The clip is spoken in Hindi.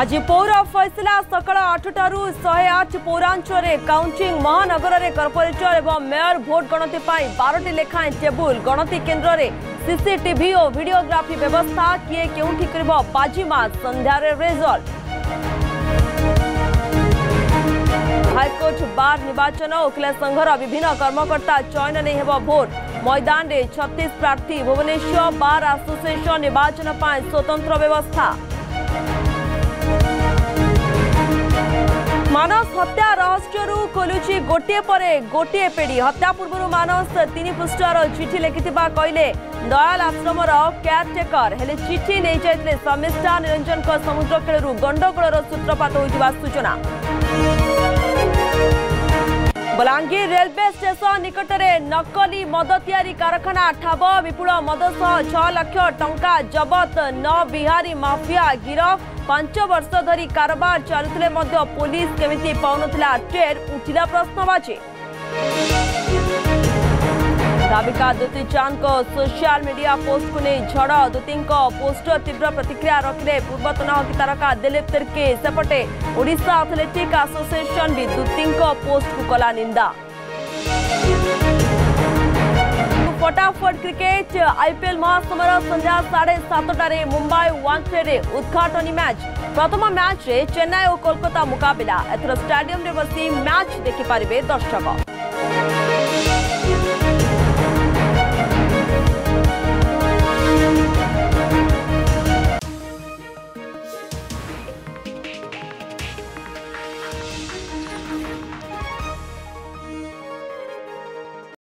आज पौर फैसला सकाल 8टारू 108 पौरांचल काउंटिंग महानगर में कर्पोरेटर और मेयर भोट गणति 12टी लेखाएं टेबुल गणति केन्द्र में सीसीटीवी और वीडियोग्राफी व्यवस्था किए केउठी करबो बाजीमात संध्यारे रिजल्ट। हाईकोर्ट बार निर्वाचन वकिल संघर विभिन्न कर्मकर्ता चयन नहीं हेबो भोट मैदान में 36 प्रार्थी भुवनेश्वर बार एसोसिएशन निर्वाचन पर स्वतंत्र व्यवस्था। मानस हत्या रहस्यरू खोलुची गोटे परे गोटे पेढ़ी हत्या पूर्व मानस 3 पृष्ठार चिठी लिखिथिबा कहले दयाल आश्रमर केयरटेकर हेले चिठी नहीं जाइतले समिष्ठा निरंजन समुद्र खेलू गंडगोलर सूत्रपात होइतिबा सूचना। बलांगीर रेलवे स्टेशन निकट में नकली मद तैयारी कारखाना ठाब विपुल मद सह 6 लाख टंका जबत 9 बिहारी माफिया गिरफ 5 वर्ष धरी कारोबार चलुले पुलिस केमिति पाउनथिला टेर उठिला प्रश्नवाची। धाविका दुती चांद को सोशल मीडिया पोस्ट को नहीं झड़ दुती पोस्टर तीव्र प्रतिक्रिया रखिले पूर्वतन हॉकी तारका दिलीप तिर्की सेपटे ओडिशा एथलेटिक एसोसिएशन भी दुती पोस्ट को कला निंदा। फटाफट क्रिकेट आईपीएल महासमर संध्या 7:30 मुंबई वानखेड़े उद्घाटनी मैच प्रथम मैच रे चेन्नई और कोलकाता मुकाबला एथर स्टेडियम रे बसी मैच देखि पारिबे दर्शक।